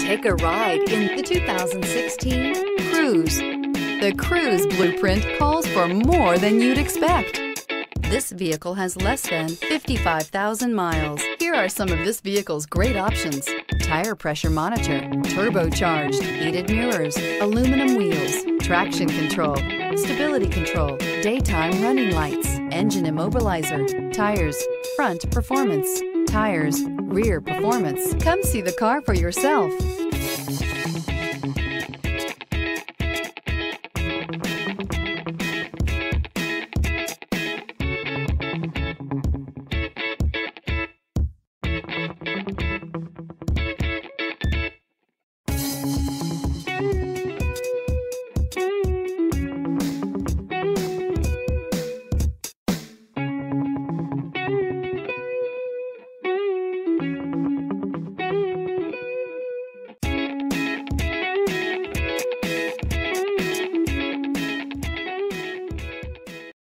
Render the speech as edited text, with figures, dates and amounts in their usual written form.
Take a ride in the 2016 Cruze. The Cruze blueprint calls for more than you'd expect. This vehicle has less than 55,000 miles. Here are some of this vehicle's great options: tire pressure monitor, turbocharged, heated mirrors, aluminum wheels, traction control, stability control, daytime running lights, engine immobilizer, tires, front performance, tires, rear performance. Come see the car for yourself.